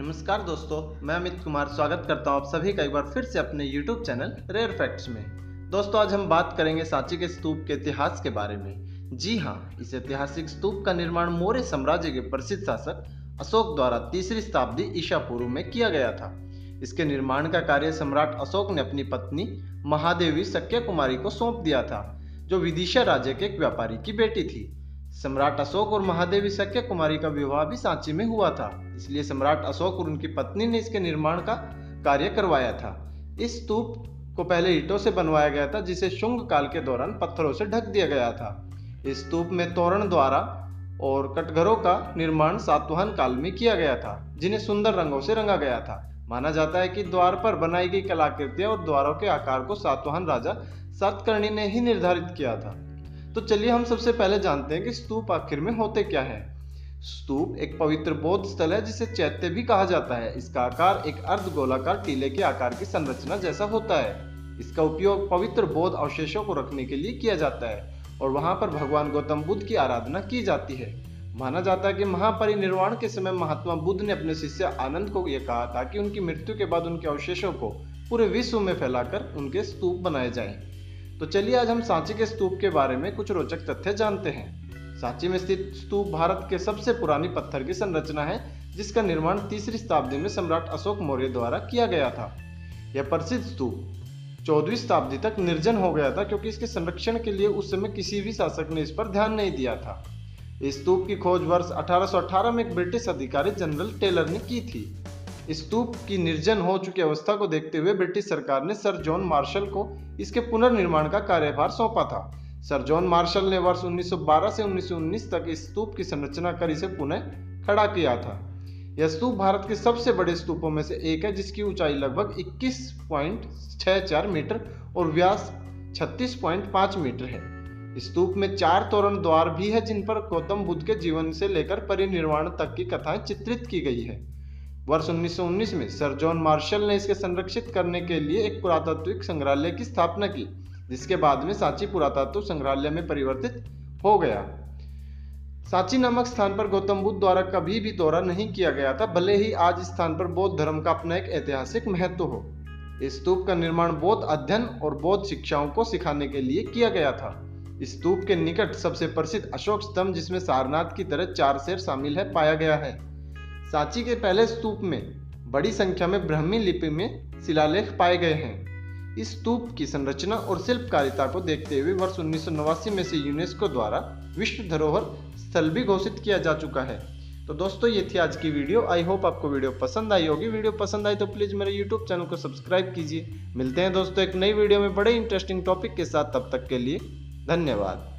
नमस्कार दोस्तों, मैं अमित कुमार स्वागत करता हूं आप सभी का एक बार फिर से अपने YouTube चैनल रेयर फैक्ट्स में। दोस्तों, आज हम बात करेंगे सांची के स्तूप के इतिहास के बारे में। जी हां, इस ऐतिहासिक स्तूप का निर्माण मौर्य साम्राज्य के प्रसिद्ध शासक अशोक द्वारा 3री शताब्दी ईसा पूर्व में किया गया था। इसके निर्माण का कार्य सम्राट अशोक ने अपनी पत्नी महादेवी शक्य कुमारी को सौंप दिया था, जो विदिशा राज्य के एक व्यापारी की बेटी थी। सम्राट अशोक और महादेवी शक्य कुमारी का विवाह भी सांची में हुआ था, इसलिए सम्राट अशोक और उनकी पत्नी ने इसके निर्माण का कार्य करवाया था। इस स्तूप को पहले ईंटों से बनवाया गया था, जिसे शुंग काल के दौरान पत्थरों से ढक दिया गया था। इस स्तूप में तोरण द्वारा और कटघरों का निर्माण सातवाहन काल में किया गया था, जिन्हें सुंदर रंगों से रंगा गया था। माना जाता है कि द्वार पर बनाई गई कलाकृतियां और द्वारों के आकार को सातवाहन राजा सातकर्णी ने ही निर्धारित किया था। तो चलिए हम सबसे पहले जानते हैं कि स्तूप आखिर में होते क्या है। स्तूप एक पवित्र बौद्ध स्थल है, जिसे चैत्य भी कहा जाता है। इसका आकार एक अर्ध गोलाकार टीले के आकार की संरचना जैसा होता है। इसका उपयोग पवित्र बौद्ध अवशेषों को रखने के लिए किया जाता है और वहां पर भगवान गौतम बुद्ध की आराधना की जाती है। माना जाता है कि महापरिनिर्वाण के समय महात्मा बुद्ध ने अपने शिष्य आनंद को यह कहा था कि उनकी मृत्यु के बाद उनके अवशेषों को पूरे विश्व में फैलाकर उनके स्तूप बनाए जाएं। तो चलिए आज हम सांची के स्तूप के बारे में कुछ रोचक तथ्य जानते हैं। सांची में स्थित स्तूप भारत के सबसे पुरानी पत्थर की संरचना है, जिसका निर्माण 3री शताब्दी में सम्राट अशोक मौर्य द्वारा किया गया था। यह प्रसिद्ध स्तूप 14वीं शताब्दी तक निर्जन हो गया था, क्योंकि इसके संरक्षण के लिए उस समय किसी भी शासक ने इस पर ध्यान नहीं दिया था। इस स्तूप की खोज वर्ष 1818 में एक ब्रिटिश अधिकारी जनरल टेलर ने की थी। इस स्तूप की निर्जन हो चुकी अवस्था को देखते हुए ब्रिटिश सरकार ने सर जॉन मार्शल को इसके पुनर्निर्माण का कार्यभार सौंपा था। सर जॉन मार्शल ने वर्ष 1912 से 1919 तक इस स्तूप की संरचना कर इसे पुनः खड़ा किया था। यह स्तूप भारत के सबसे बड़े स्तूपों में से एक है, जिसकी ऊंचाई लगभग 21.64 मीटर और व्यास 36.5 मीटर है। स्तूप में 4 तोरण द्वार भी है, जिन पर गौतम बुद्ध के जीवन से लेकर परिनिर्वाण तक की कथाएं चित्रित की गई है। वर्ष 1919 में सर जॉन मार्शल ने इसके संरक्षित करने के लिए एक पुरातात्विक संग्रहालय की स्थापना की, जिसके बाद में सांची पुरातत्व संग्रहालय में परिवर्तित हो गया। सांची नामक स्थान पर गौतम बुद्ध द्वारा कभी भी दौरा नहीं किया गया था, भले ही आज इस स्थान पर बौद्ध धर्म का अपना एक ऐतिहासिक महत्व हो। इस स्तूप का निर्माण बौद्ध अध्ययन और बौद्ध शिक्षाओं को सिखाने के लिए किया गया था। इस स्तूप के निकट सबसे प्रसिद्ध अशोक स्तंभ, जिसमें सारनाथ की तरह 4 शेर शामिल है, पाया गया है। सांची के पहले स्तूप में बड़ी संख्या में ब्राह्मी लिपि में शिलालेख पाए गए हैं। इस स्तूप की संरचना और शिल्पकारिता को देखते हुए वर्ष 1989 में से यूनेस्को द्वारा विश्व धरोहर स्थल भी घोषित किया जा चुका है। तो दोस्तों, ये थी आज की वीडियो। आई होप आपको वीडियो पसंद आई होगी। वीडियो पसंद आई तो प्लीज मेरे यूट्यूब चैनल को सब्सक्राइब कीजिए। मिलते हैं दोस्तों एक नई वीडियो में बड़े इंटरेस्टिंग टॉपिक के साथ। तब तक के लिए धन्यवाद।